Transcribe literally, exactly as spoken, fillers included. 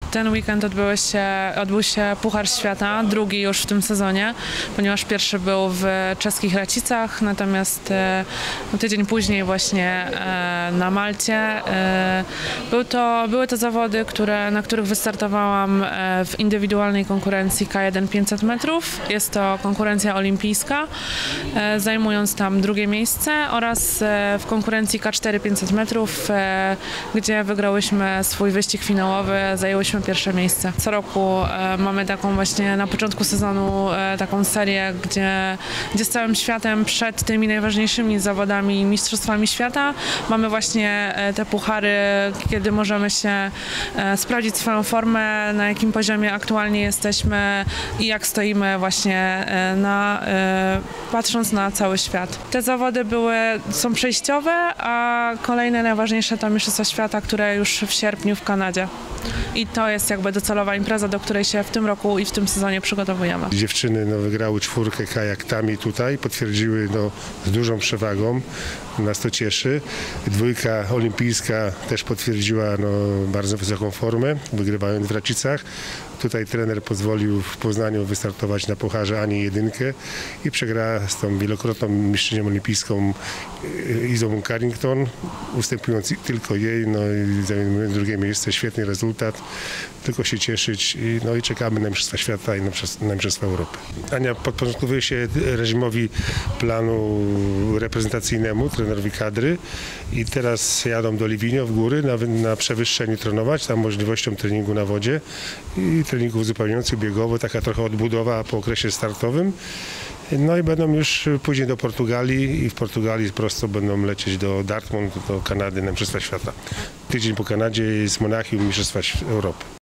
Ten weekend odbyły się, odbył się Puchar Świata, drugi już w tym sezonie, ponieważ pierwszy był w czeskich Racicach, natomiast no, tydzień później właśnie na Malcie. Był to, były to zawody, które, na których wystartowałam w indywidualnej konkurencji K jeden pięćset metrów. Jest to konkurencja olimpijska, zajmując tam drugie miejsce, oraz w konkurencji K cztery pięćset metrów, gdzie wygrałyśmy swój wyścig finałowy, zajęłyśmy pierwsze miejsce. Co roku mamy taką właśnie na początku sezonu taką serię, gdzie, gdzie z całym światem przed tymi najważniejszymi zawodami, mistrzostwami świata mamy właśnie te puchary, kiedy możemy się sprawdzić swoją formę, na jakim poziomie aktualnie jesteśmy i jak stoimy właśnie na, patrząc na cały świat. Te zawody były, są przejściowe, a kolejne najważniejsze to Mistrzostwa Świata, które już w sierpniu w Kanadzie. I to jest jakby docelowa impreza, do której się w tym roku i w tym sezonie przygotowujemy. Dziewczyny no, wygrały czwórkę kajaktami tutaj, potwierdziły no, z dużą przewagą, nas to cieszy. Dwójka olimpijska też potwierdziła no, bardzo wysoką formę, wygrywając w Racicach. Tutaj trener pozwolił w Poznaniu wystartować na pucharze Ani jedynkę i przegrała z tą wielokrotną mistrzynią olimpijską Izą Carrington, ustępując tylko jej, no i zajmując drugie miejsce. Świetny rezultat, tylko się cieszyć i, no, i czekamy na Mistrzostwa Świata i na Mistrzostwa Europy. Ania podporządkowuje się reżimowi planu reprezentacyjnemu, trenerowi kadry, i teraz jadą do Livigno w góry na, na przewyższeniu trenować, tam możliwością treningu na wodzie i treningów uzupełniających biegowo, taka trochę odbudowa po okresie startowym. No i będą już później do Portugalii i w Portugalii prosto będą lecieć do Dartmouth, do Kanady na Mistrzostwa Świata. Tydzień po Kanadzie jest Monachium, Mistrzostwa Europy.